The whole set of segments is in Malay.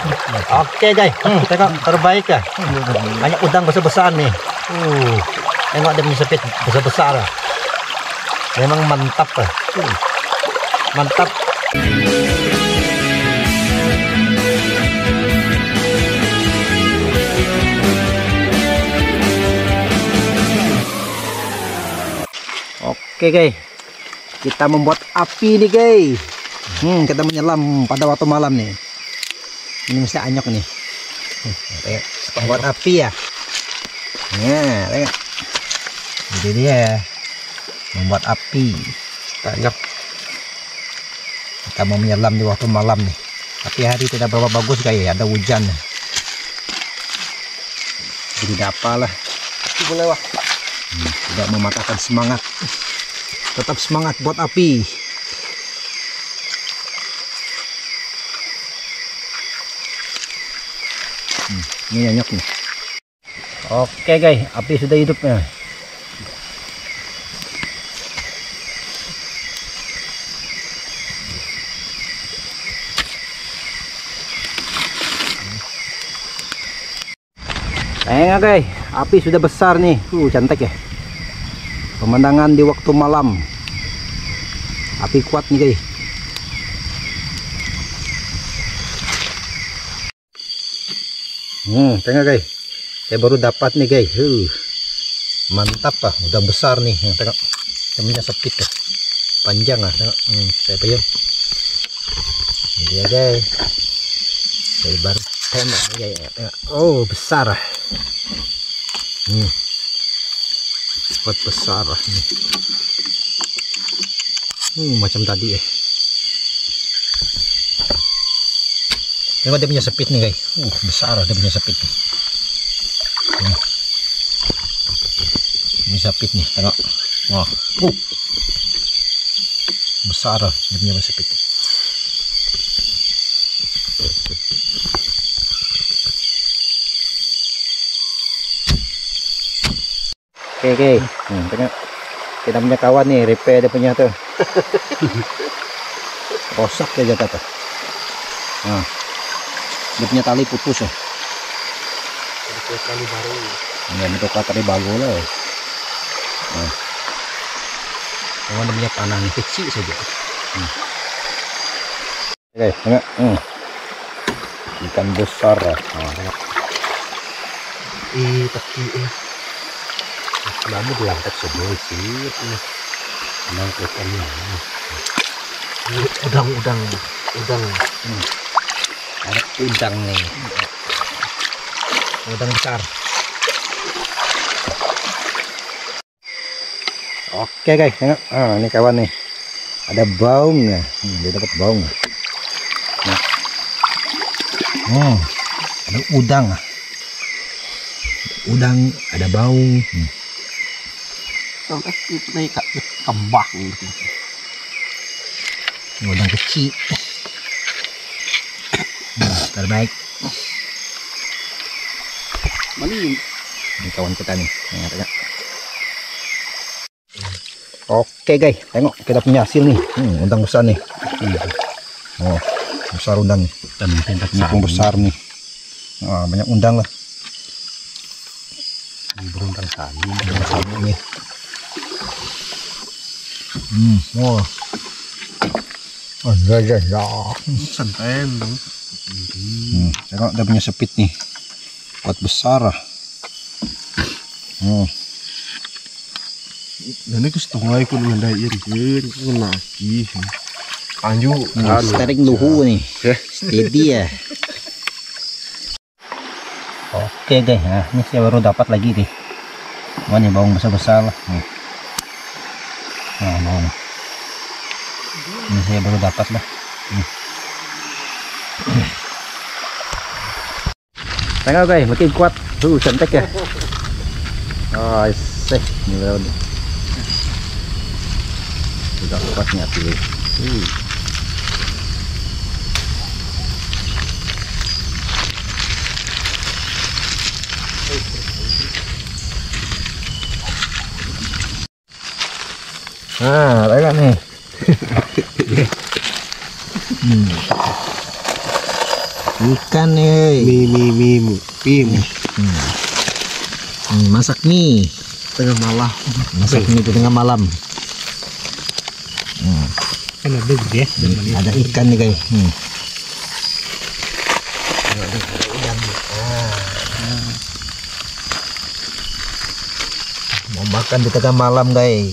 Oke guys, tengok terbaik ya. Banyak udang besar-besar nih. Tengok dia punya sepit besar-besar. Memang mantap lah. Mantap. Oke guys, kita membuat api nih guys. Kita menyelam pada waktu malam nih. Ini mesti anyok nih. Buat api ya. Nah, tengok. Jadi dia membuat api. Anyok. Kita mau menyelam di waktu malam nih. Tapi hari tidak berapa bagus kayak ada hujan. Jadi tidak apalah. Boleh wah. Tidak mematahkan semangat. Tetap semangat buat api. Ini nyanyok nih. Oke guys, api sudah hidupnya. Tengok guys, api sudah besar nih. Cantik ya. Pemandangan di waktu malam. Api kuat nih guys. Tengok guys. Saya baru dapat nih guys. Mantap lah, udah besar nih. Tengok. Namanya sepit ya. Panjang lah, tengok. Saya payung. Ini dia guys. Saya baru tengok nih guys. Tengok. Oh, besar lah. Buat besar lah ini. Macam tadi ya. Tengok dia punya sepit nih guys. Besar lah dia punya sepit nih. Ini sepit nih, tengok. Wah. Besar lah dia punya sepit. Oke. Tengok. Kita punya kawan nih, repair dia punya tuh. Rosak dia jatuh tuh. Dia punya tali putus ya. Tali baru. Ya, bentuk tali baru lah. Dia punya panang kecil saja. Oke, tengok. Ikan besar lah. Tengok. Tapi Lalu diangkat sedikit nih. Menangkapnya. Udang. Ada udang nih. Udang besar. Oke guys, tengok. Ini kawan nih. Ada baung ya. Dia dapat baung. Ada udang. Udang, ada baung. Naik kembang udang kecil. Terbaik. Ini kawan kita nih. Oke guys, tengok kita punya hasil nih. Udang besar nih. Besar udang nih. Dan besar nih. Banyak udang lah. Berundang saling nih. Santai. Tengok dia punya sepit nih. Kuat besar lah. Dan ini setengah ikut mendair kan lagi. Anju steering luhu nih. Steady ya. Oke deh, ini saya baru dapat lagi nih. Ini bawang besar-besar lah. Bawang. Ini saya baru dapat lah. Tengok guys, makin kuat. Cantik ya. Ini udah. Sudah kuatnya tuh. Tengok nih. ikan nih. Mie. Masak mie Tengah malam. masak mie di tengah malam. Kan ada gede. Ada ikan nih guys. Mau makan di tengah malam guys.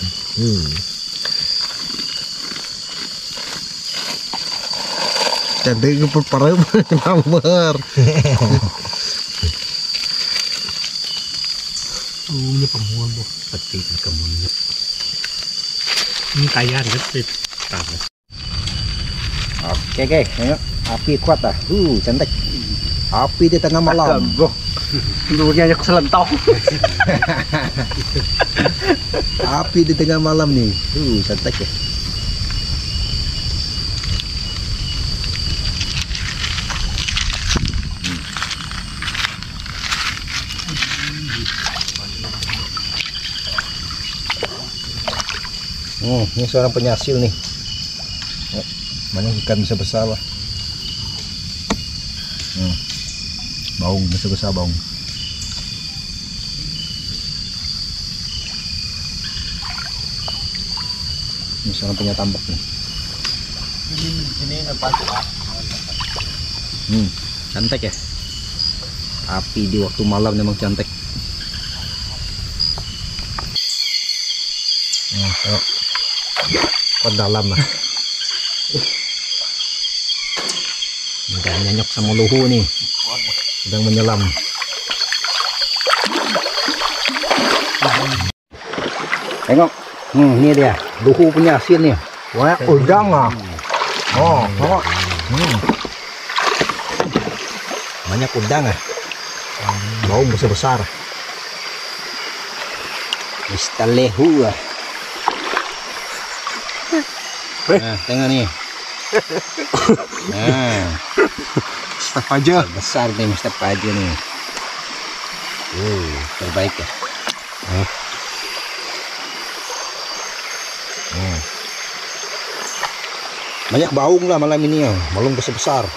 Cantik keperparah nomor. Ini pemuan bu. Peti kemunya. Ini kaya gitu. Oke guys, tengok api kuat dah. Cantik. Api di tengah malam. Dulunya aja keselentong. Api di tengah malam nih. Cantik ya. Ini seorang penyasil nih. Banyak ikan besar-besar lah. Baung besar-besar baung. Ini seorang punya tambak nih. Ini apa? Cantik ya. Api di waktu malam memang cantik. Ke dalam lah. Udah nyanyok sama luhu nih. Sedang menyelam. Tengok. Ini dia. Luhu punya hasil nih. Wah, udang ah. Tengok. Banyak udang ah. Baung besar-besar. Mr. Lehu ah. Nah, tengok nih. Nah, Staf aja. besar nih Mr. Pajo nih. Terbaik ya. Banyak baung lah malam ini ya. Baung besar-besar.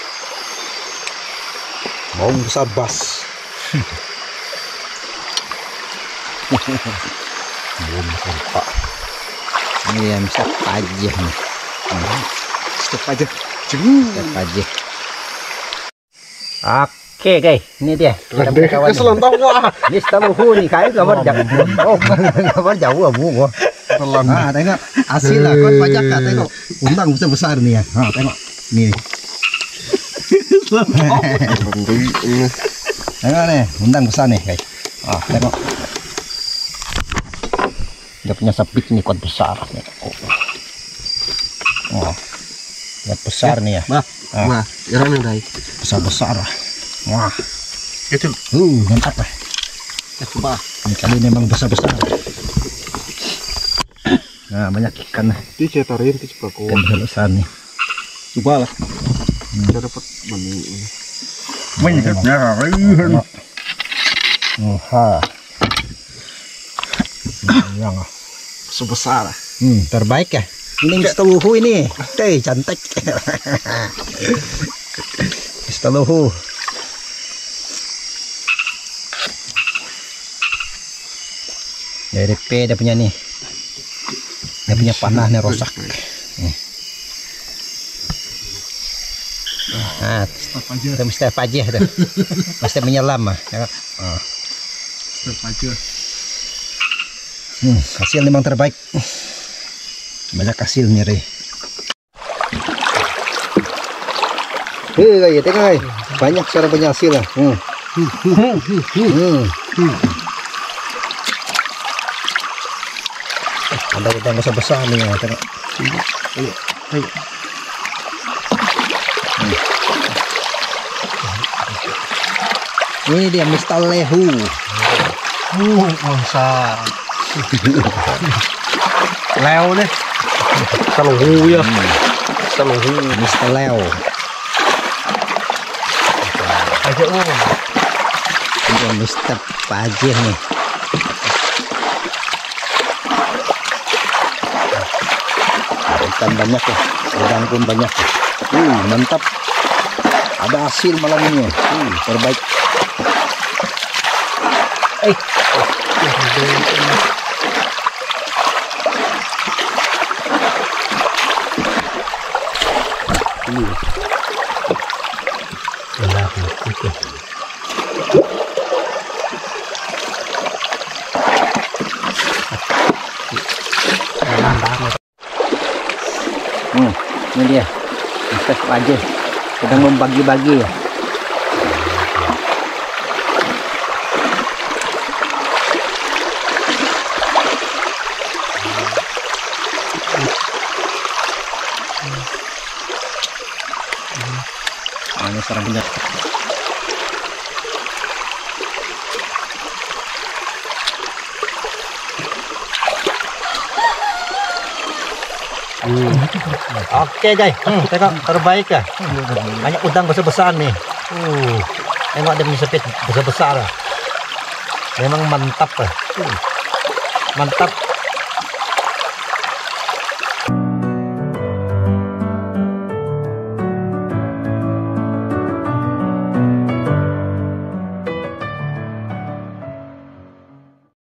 Baung besar bas. Baung besar pak. Ini ya Mr. Pajo nih. Staf aja. Mr. Pajo. Oke guys, ini dia. Keselentong wah. Ini luhu nih, kayak gambar jauh. Gambar jauh abu gua. Nah, tengok hasil lah, kon pajak kan tengok. Undang besar-besar nih ya. Nah, tengok. Nih. Tengok nih, undang besar nih, guys. Tengok. Dia punya sepik nih kuat besar nih. Kuat besar nih ya. Wah, irang nih. Besar-besar. Wah. Itu. Mantap lah. Coba. Ini kali memang besar-besar. Nah, banyak ikan. Itu saya taruhin ke cepaku. Ikan besar nih. Coba lah. Kita dapat mani ini. Banyaknya. Yang Sebesar. terbaik ya. Ini Mr. Luhu ini. Cantik. Mr. Luhu. Dari P dia punya nih. Dia punya panah nih rosak. Nah, itu Mr. Pajo tuh. Pasti menyelam mah. Staf aja. Hasil memang terbaik. Banyak hasil nyeri. Kayak tengok guys. Banyak cara punya hasil lah. Ada udang besar-besar nih ya, tengok. Ini dia Mr. Lehu. Masa. Leo deh. Saluhu ya. Saluhu. Mr. Leo. Aja Ini Mr. Pajo nih. Ikan banyak ya. Udang pun banyak. Mantap. Ada hasil malam ini. Terbaik. Ini dia. Ustaz aja sedang membagi-bagi ya. Ini sekarang benar. Oke guys, tengok terbaik ya. Banyak udang besar-besar nih. Tengok dia punya sepit besar-besar. Memang mantap. Mantap.